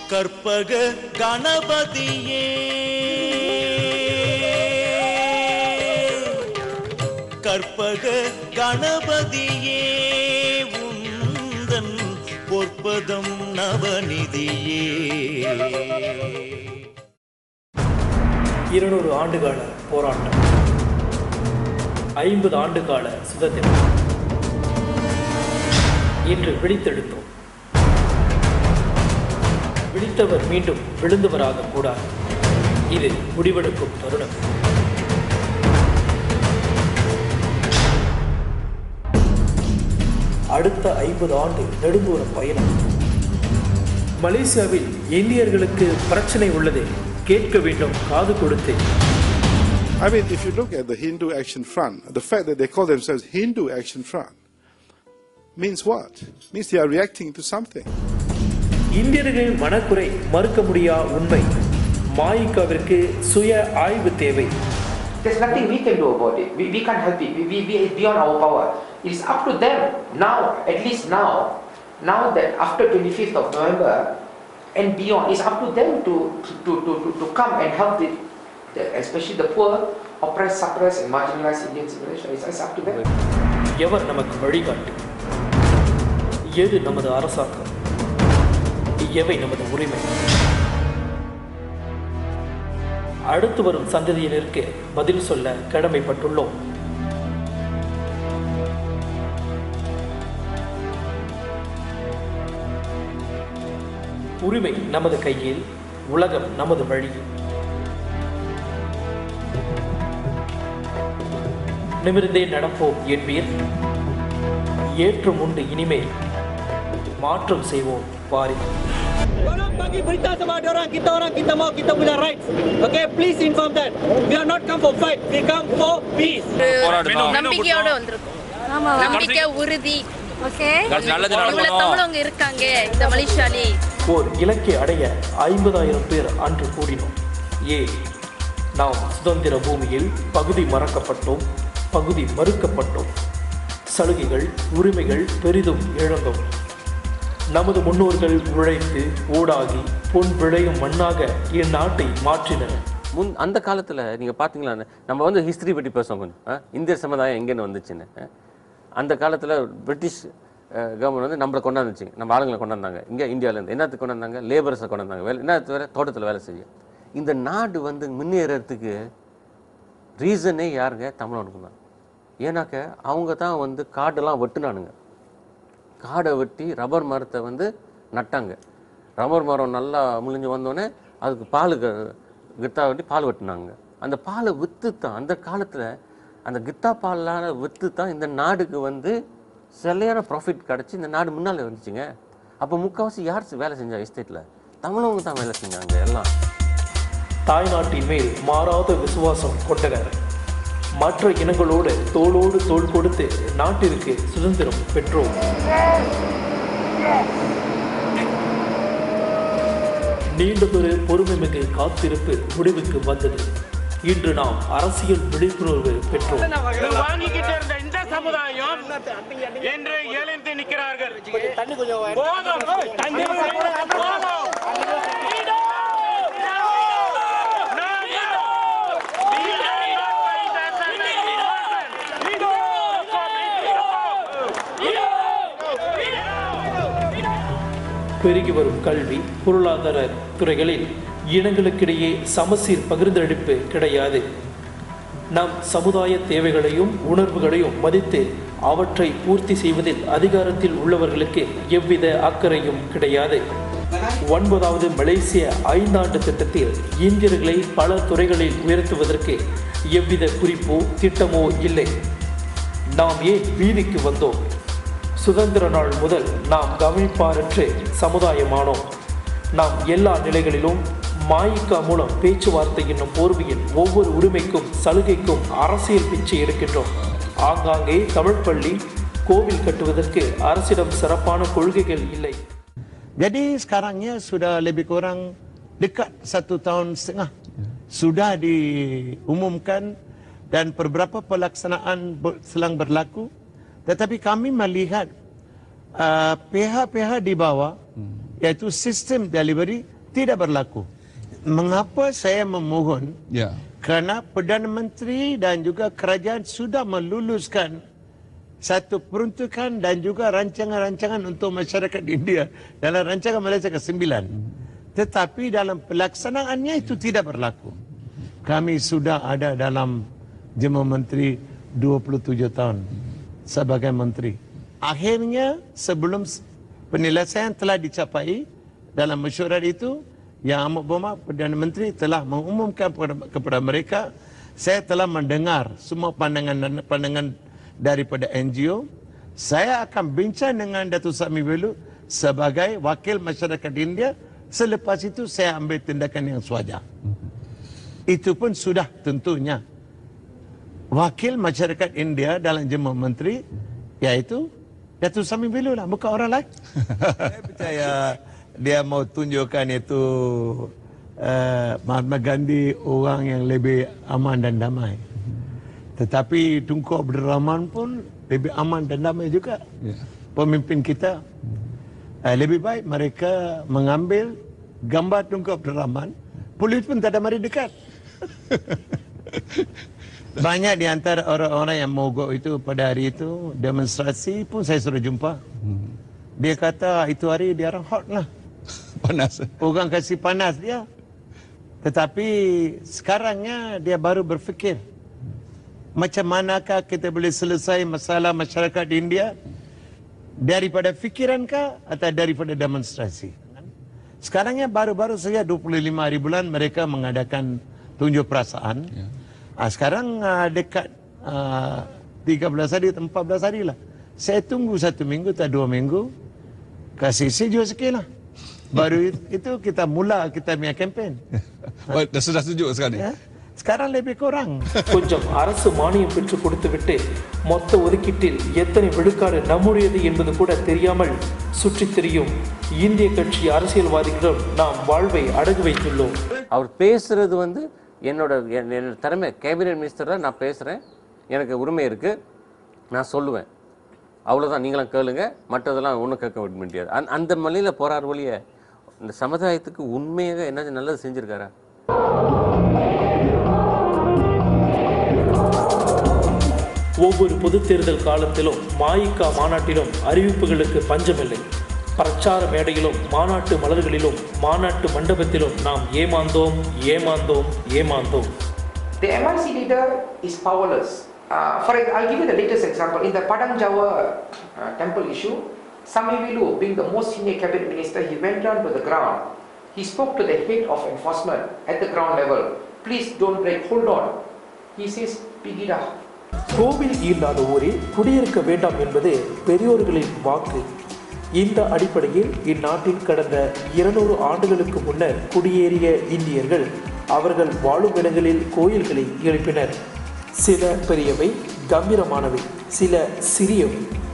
கற்பக கணபதியே கற்பக கணபதியே உந்தன் பொற்பதம் நவநிதியே 200 ஆண்டுகால போராட்டம், 50 ஆண்டுகால சுதந்திரம். இன்று விழித்தெழுத்தோம். விழித்தவர் மீண்டும் விழுந்தவராக கூடாது. இது முடிவெடுக்கும் தருணம். அடுத்த 50 ஆண்டு நெடுந்தூர பயணம். மலேசியாவில் இந்தியர்களுக்கு பிரச்சனை உள்ளது, கேட்க வேண்டும் காது கொடுத்து. I mean, if you look at the Hindu Action Front, the fact that they call themselves Hindu Action Front means what? Means they are reacting to something. இந்தியர்களின் மனக்குறை மறுக்க முடியா உண்மை. மாயிகாவிற்கு சுய ஆய்வு தேவை. There's nothing we can do about it. We can't help it. We it's beyond our power. It's up to them now, at least now that after 25th of November and beyond, it's up to them to come and help especially the poor, oppressed, suppressed and marginalized Indians in Malaysia. It's up to them. எவர் நமக்கு வழிகாட்டு? எது நமது அரசாங்கம்? எவை நமது உரிமை? அடுத்து வரும் சந்ததியினருக்கு பதில் சொல்ல கடமைப்பட்டுள்ளோம். உரிமை நமது கையில், உலகம் நமது வழி. நிமிர்ந்தே நடப்போம் என்பீர். ஏற்றம் உண்டு இனிமேல், மாற்றம் செய்வோம் வாரி. Tolong bagi berita sama orang kita mau kita punya rights. Okay, please inform that we are not come for fight, we come for peace. நம்பிக்கையோட வந்திருக்கோம். நம்பிக்கை உறுதி. ஓகே, இவ்வளவு தமிழங்க இருக்காங்க இந்த மலேசியாலே. ஓர் இலக்கை அடைய 50,000 பேர் அன்று கூடினோம். நாம் சுதந்திர பூமியில் பகுதி மறக்கப்பட்டோம், பகுதி மறுக்கப்பட்டோம். சலுகைகள், உரிமைகள் பெரிதும் இழந்தோம். நமது முன்னோர்கள் உழைத்து ஊடாகி பொன் விளையும் மண்ணாக இந்நாட்டை மாற்றினர். அந்த காலத்தில் நீங்கள் பார்த்தீங்களா, நம்ம வந்து ஹிஸ்ட்ரி பற்றி பேசுவோம் கொஞ்சம். இந்திய சமுதாயம் எங்கேன்னு வந்துச்சுன்னு. அந்த காலத்தில் பிரிட்டிஷ் கவர்மெண்ட் வந்து நம்மளை கொண்டாந்துச்சு, நம்ம ஆளுங்களை கொண்டாந்தாங்க. இங்கே இந்தியாவிலேருந்து என்னத்துக்கு கொண்டாந்தாங்க? லேபர்ஸை கொண்டாந்தாங்க. என்னத்து வேறு தோட்டத்தில் வேலை செய்ய. இந்த நாடு வந்து முன்னேறதுக்கு ரீசனே யாருங்க? தமிழனுக்கு தான். ஏன்னாக்க அவங்க தான் வந்து காடெல்லாம் வெட்டுனானுங்க. காடை வெட்டி ரப்பர் மரத்தை வந்து நட்டாங்க. ரப்பர் மரம் நல்லா முழிஞ்சு வந்தோடனே அதுக்கு பால் கித்தா வெட்டி பால் வெட்டினாங்க. அந்த பாலை விற்று தான் அந்த காலத்தில் அந்த கித்தா பாலால் விற்று தான் இந்த நாடுக்கு வந்து சரியான ப்ராஃபிட் கிடச்சி இந்த நாடு முன்னால் வந்துச்சுங்க. அப்போ முக்கால்வாசி யார் வேலை செஞ்சா எஸ்டேட்டில்? தமிழவங்க தான் வேலை செஞ்சாங்க எல்லாம். தாய்நாட்டின் மேல் மாறாத விசுவாசம் கொண்டனர். மற்ற இனங்களோடு தோளோடு தோள் கொடுத்து நாட்டிற்கு சுதந்திரம் பெற்றோம். நீண்டதொரு பொறுமைமிகு காத்திருப்பு முடிவுக்கு வந்தது. இன்று நாம் அரசியல் விழிப்புணர்வு பெற்றோம். வாங்கிக்கிட்டு இருந்த இந்த சமுதாயம் என்று எழுந்து நிற்கிறார்கள். பெருகி வரும் கல்வி, பொருளாதார துறைகளில் இனங்களுக்கிடையே சமசீர் பகிர்ந்தளிப்பு கிடையாது. நம் சமுதாய தேவைகளையும் உணர்வுகளையும் மதித்து அவற்றை பூர்த்தி செய்வதில் அதிகாரத்தில் உள்ளவர்களுக்கு எவ்வித அக்கறையும் கிடையாது. 9வது மலேசிய 5 ஆண்டு திட்டத்தில் இந்தியர்களை பல துறைகளில் உயர்த்துவதற்கு எவ்வித குறிப்போ திட்டமோ இல்லை. நாம் ஏன் வீதிக்கு வந்தோம்? சுதந்திர நாள் முதல் நாம் கவனிப்பாரற்று சமுதாயமானோம். நாம் எல்லா நிலைகளிலும் மாயிகா மூலம் பேச்சுவார்த்தை என்னும் போர்வையில் ஒவ்வொரு உரிமைக்கும் சலுகைக்கும் அரசியல் பிச்சை எடுக்கின்றோம். ஆங்காங்கே தமிழ் பள்ளி, கோவில் கட்டுவதற்கு அரசிடம் சிறப்பான கொள்கைகள் இல்லை. Jadi sekarangnya sudah lebih kurang dekat 1 tahun setengah sudah diumumkan dan beberapa pelaksanaan selang berlaku. Tetapi kami melihat pihak-pihak di bawah, yaitu sistem delivery tidak berlaku. Mengapa saya memohon? Ya. Kerana Perdana Menteri dan juga kerajaan sudah meluluskan satu peruntukan dan juga rancangan-rancangan untuk masyarakat India dalam rancangan Malaysia ke-9. Tetapi dalam pelaksanaannya itu tidak berlaku. Kami sudah ada dalam Jemaah Menteri 27 tahun sebagai menteri. Akhirnya sebelum penyelesaian telah dicapai dalam mesyuarat itu, Yang Amat Berhormat Perdana Menteri telah mengumumkan kepada mereka, saya telah mendengar semua pandangan daripada NGO. Saya akan bincang dengan Datuk Sami Belu sebagai wakil masyarakat India. Selepas itu saya ambil tindakan yang sewajar. Itu pun sudah tentunya wakil masyarakat India dalam Jemaah Menteri, iaitu Datuk Sami Belu lah, bukan orang lain. Saya percaya dia mau tunjukkan itu Mahatma Gandhi orang yang lebih aman dan damai. Tetapi Tunku Abdul Rahman pun lebih aman dan damai juga. Pemimpin kita. Lebih baik mereka mengambil gambar Tunku Abdul Rahman, polis pun tak ada mari dekat. Banyak di antara orang-orang yang mogok itu pada hari itu, demonstrasi pun saya sudah jumpa. Dia kata itu hari dia orang hot lah. Panas. Orang kasih panas dia. Tetapi sekarangnya dia baru berfikir, macam manakah kita boleh selesai masalah masyarakat di India? Daripada fikirankah atau daripada demonstrasi? Sekarangnya baru-baru saja 25 hari bulan mereka mengadakan tunjuk perasaan. Sekarang dekat 13 hari, 14 hari lah. Saya tunggu 1 minggu atau 2 minggu. Kasih sejuk sikit lah. Baru itu kita mula kita punya kempen. Sudah sejuk sekarang ni? Ya? Sekarang lebih kurang. கொஞ்சம் அரசு மானியம் பெற்று கொடுத்துவிட்டு மொத்த ஒதுக்கீட்டில் எத்தனை விழுக்காடு நம்முடையது என்பது கூட தெரியாமல் சுற்றித் திரியும் இந்திய கட்சி அரசியல்வாதிகளிடம் நாம் வாழ்வை அடகு வைத்துள்ளோம். அவர் பேசுறது வந்து என்னோட திறமை, கேபினெட் மினிஸ்டராக நான் பேசுகிறேன், எனக்கு உரிமை இருக்குது, நான் சொல்லுவேன், அவ்வளோதான், நீங்களாம் கேளுங்க, மற்றதெல்லாம் ஒன்றும் கேட்க முடியாது. அந்த மலையில் போகிறார் ஒழிய இந்த சமுதாயத்துக்கு உண்மையாக என்ன நல்லது செஞ்சுருக்காரா? ஒவ்வொரு பொது தேர்தல் காலத்திலும் மாயிகா மாநாட்டிலும் அறிவிப்புகளுக்கு பஞ்சமில்லை. பிரச்சார மேடையிலும் மாநாட்டு மலர்களிலும் மாநாட்டு மண்டபத்திலும் நாம் ஏமாந்தோம் ஏமாந்தோம் ஏமாந்தோம். The MIC leader is powerless. I'll give you the latest example. In the Padang Jawa temple issue, Sami Belu, being the most senior cabinet minister, he went down to the ground. He spoke to the head of enforcement at the ground level. Please don't break, hold on. He says, Pigida. கோவில் இல்லாத ஊரில் குடியிருக்க வேண்டாம் என்பது பெரியோர்களின் வாக்கு. இந்த அடிப்படையில் இந்நாட்டில் கடந்த 200 ஆண்டுகளுக்கு முன்னர் குடியேறிய இந்தியர்கள் அவர்கள் வாழும் இடங்களில் கோயில்களை எழுப்பினர். சில பெரியவை கம்பீரமானவை, சில சிறியவை.